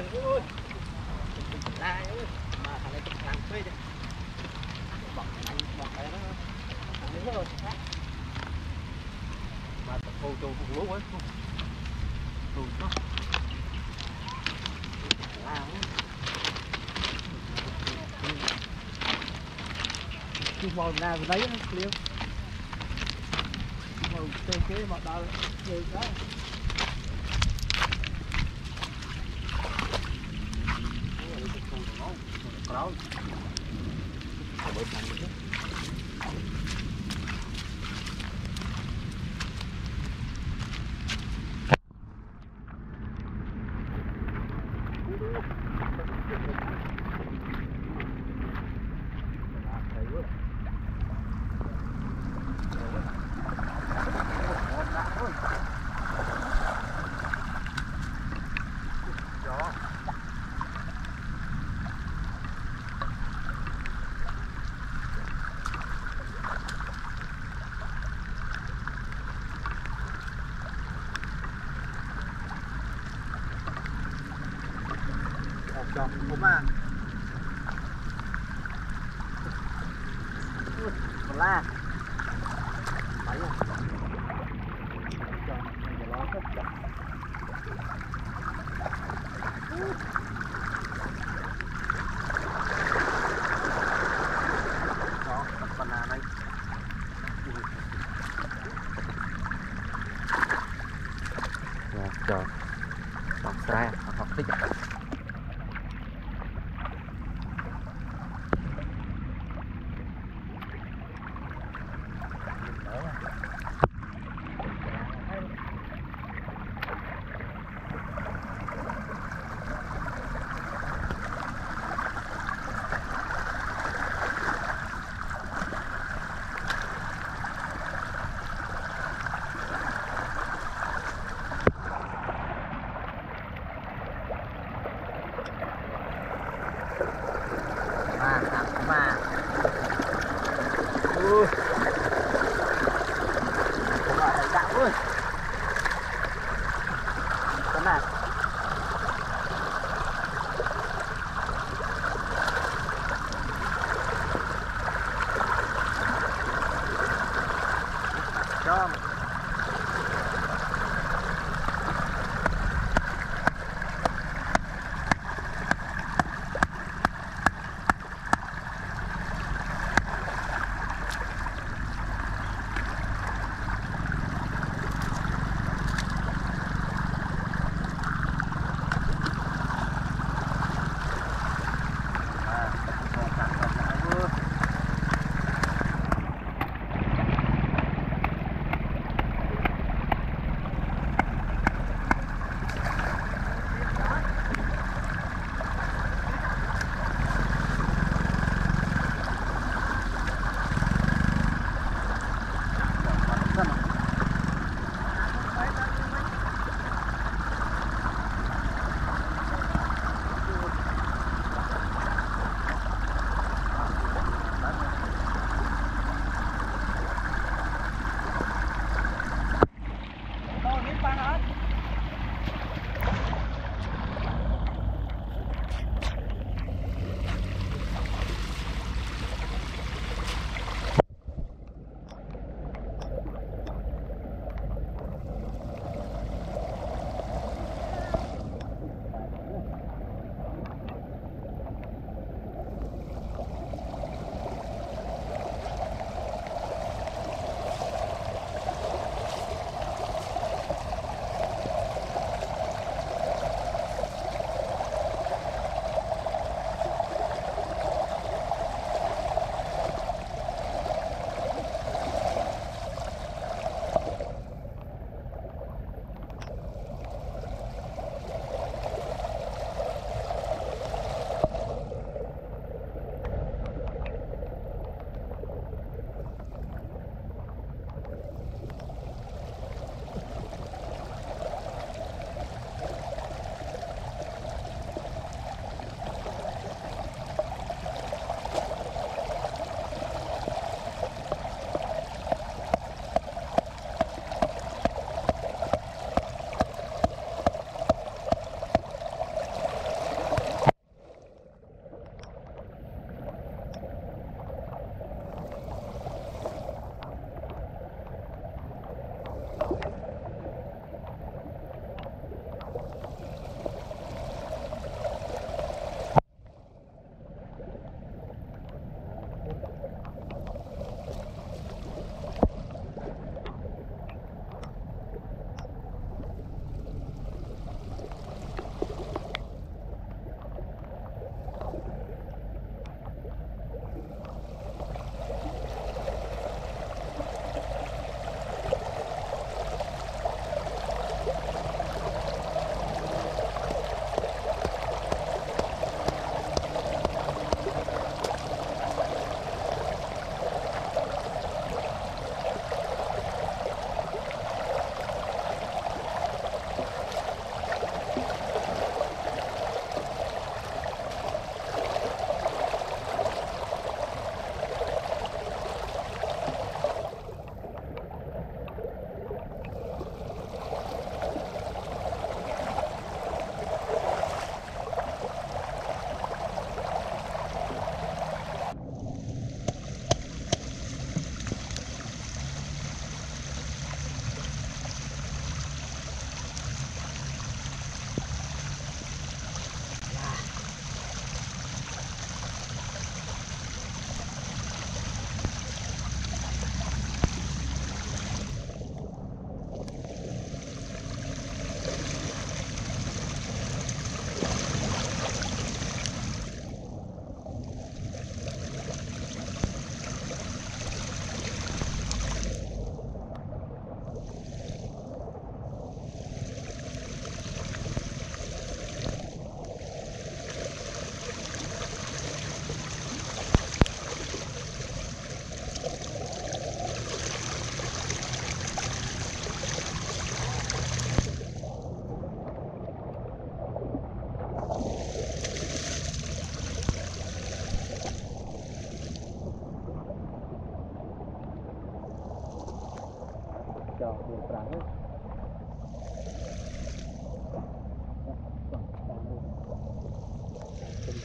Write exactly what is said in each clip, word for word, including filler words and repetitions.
miếng ơi. Đây ơi, mà thằng này làm phê đi. Bọc anh bọc cái nó. Thằng miếng rồi. Mà thù trù phục lúa ấy. Trù nó. Làm chú mồi nào vừa lấy nó liêu mồi tê kế mà đau được đó có bởi thành chứ chọn cũng à còn la phải không chọn để lo hết đó còn là đây rồi chờ đọc ra học thích mà thằng mà ui không gọi là dạo ơi cái này cho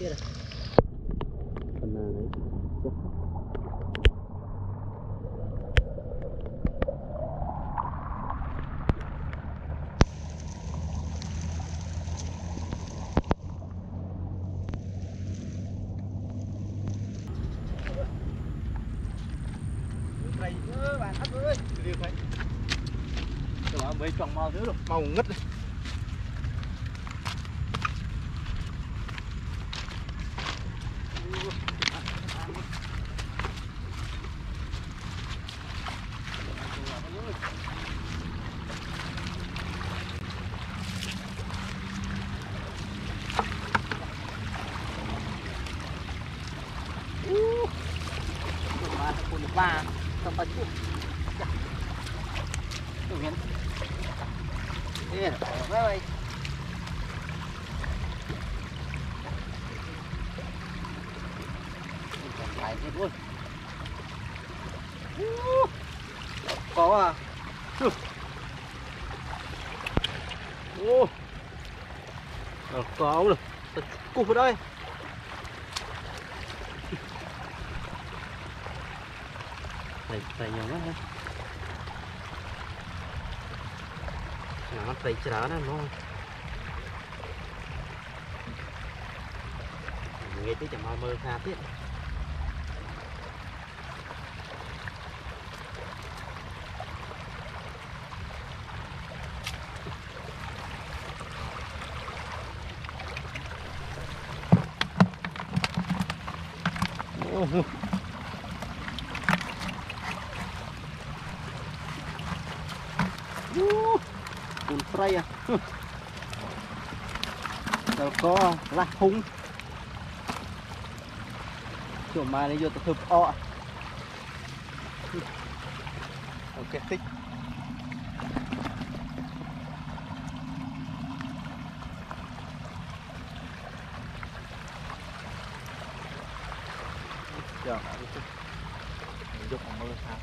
kia rồi phần nào đấy này ơ bạn thấp ơi đi phải rồi mấy tròn màu nữa rồi màu ngất rồi ba trong tay chuột tự nhiên đi rồi vậy còn lại hết luôn có à ô có rồi cục vào đây Đây, đây nhiều quá ha. Nó tay chả đó nó. Nghe tiếng chầm mơ xa tiếp. Oh. Cùn spray à đâu có lá hung chỗ mà đi vô tập thực ọ ok tích giờ mình dùng mơ sao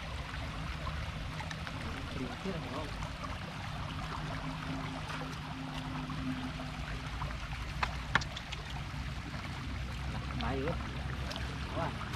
đi thiết là không máy nữa quá